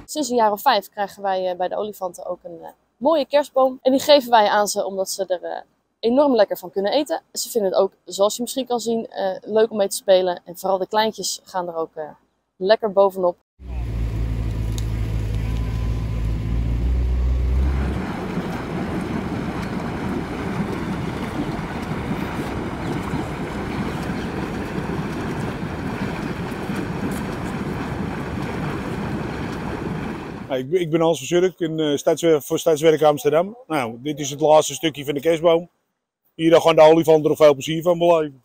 Sinds een jaar of 5 krijgen wij bij de olifanten ook een mooie kerstboom. En die geven wij aan ze omdat ze er enorm lekker van kunnen eten. Ze vinden het ook, zoals je misschien kan zien, leuk om mee te spelen. En vooral de kleintjes gaan er ook lekker bovenop. Ik ben Hans van Zurk voor Stadswerk Amsterdam. Nou, dit is het laatste stukje van de kerstboom. Hier gaan de olifanten er veel plezier van beleven.